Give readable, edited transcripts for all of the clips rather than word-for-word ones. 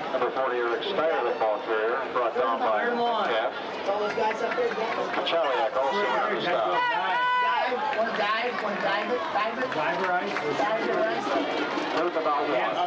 Number 40, Eric Steyer, the ball carrier, brought down by Cap. All those guys up there, Chaliak also on the stop. One dive, Diver ice. Third about one. Yeah,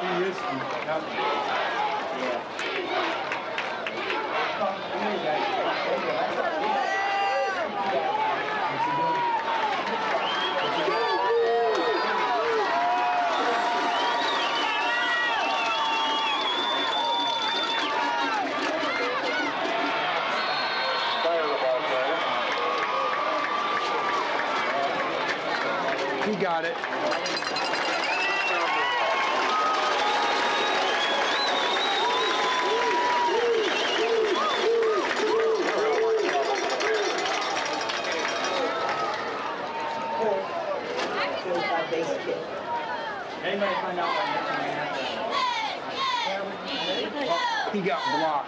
He got it. Anybody find out what He got blocked.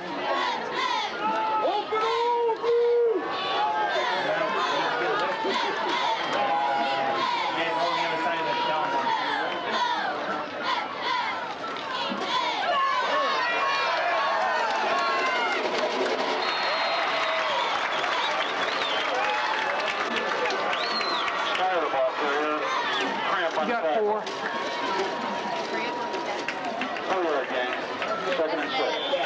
You got 4. Oh, yeah, gang. Second and 6.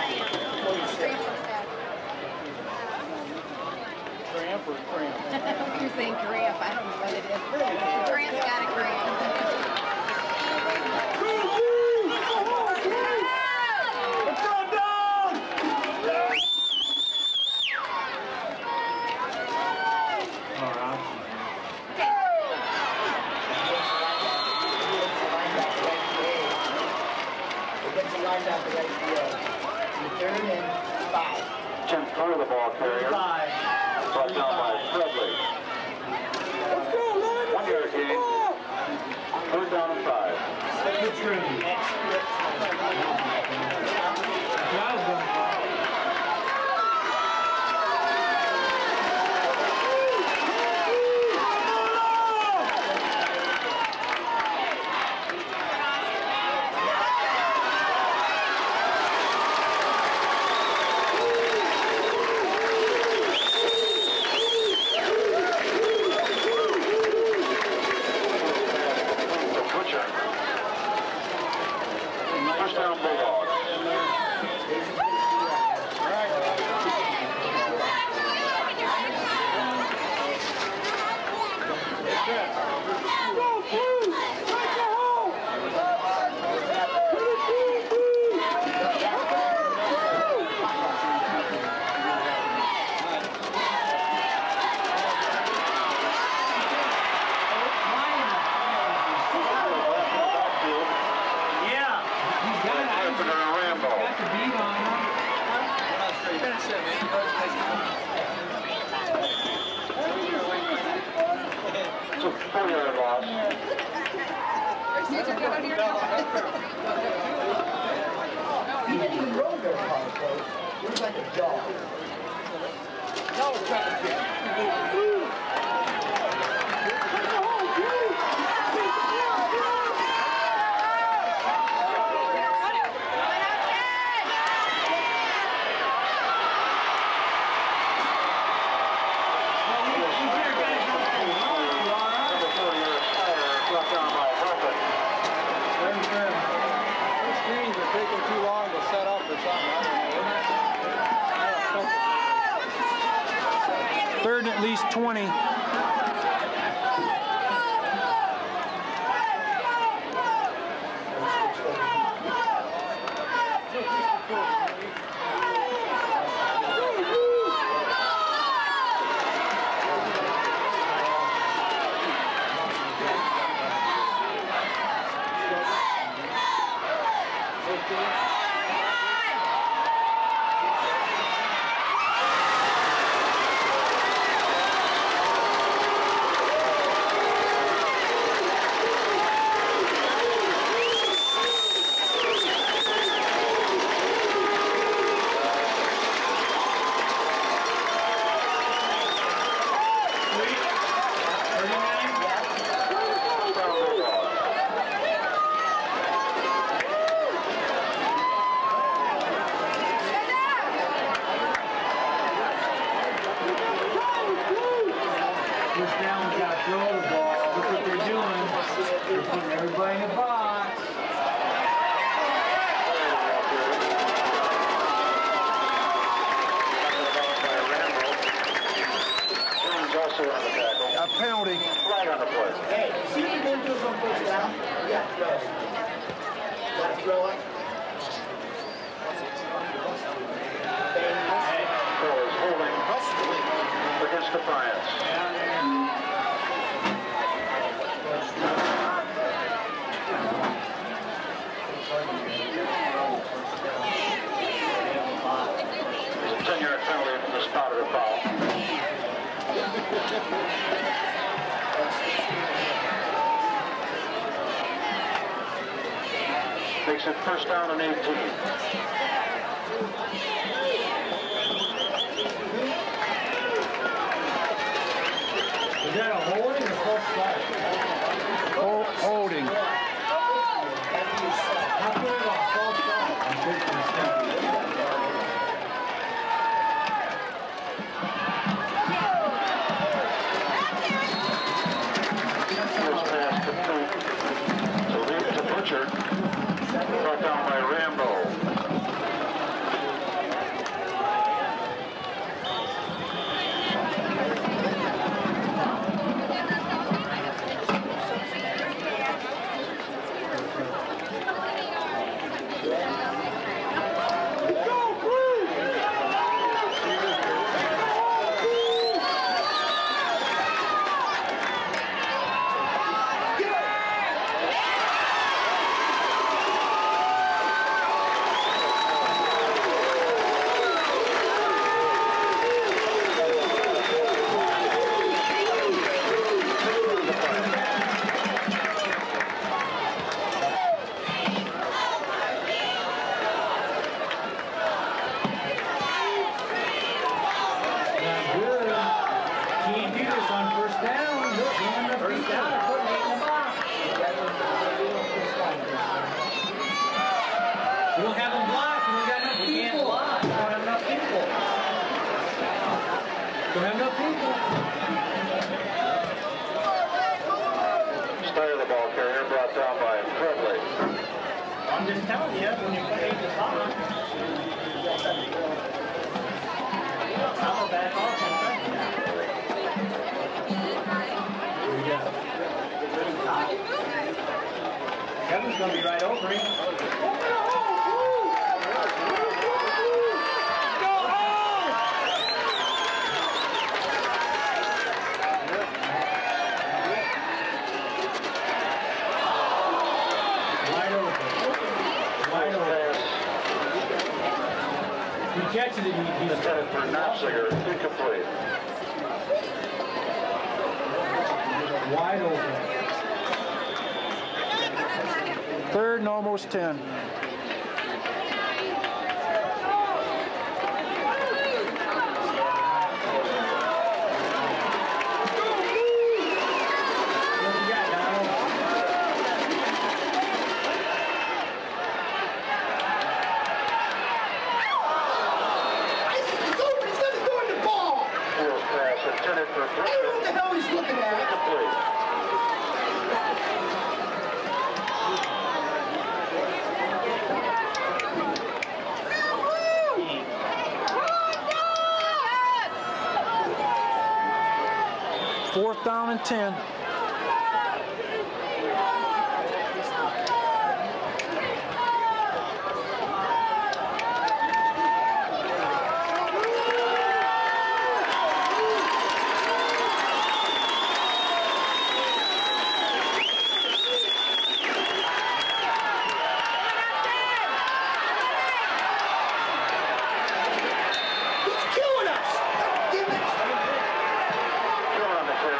Cramp or cramp? You're saying cramp. I don't know what it is. Cramp's got a cramp. Let's go down! All right. Lined up the right field. Third and 5. Tim Kerr, the ball carrier, brought down by Fredley. 1 yard gain. Third down and 5. Good training. Touchdown Bulldogs. It's a 4-yard loss. He didn't even roll very hard, Coach. He was like a dog. Now it's back again. Third and at least 20. Makes it first down and 18. Is that a holding or false start? Holding. How can it off? False start. First pass complete. To Butcher. Brought down by Rambo. Start of the ball carrier brought down by Presley. I'm just telling you, when you put 8 to 5, I'm a back off and touchdown. Kevin's going to be right over him. Catches it, he's intended for Knapsiger, incomplete. Wide open. 3rd and almost 10. Intended for I don't know what the hell he's looking at. incomplete. Fourth down and 10.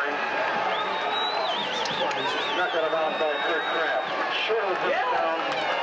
Knocked out of bounds by Kurt Kraft. Short of the touchdown.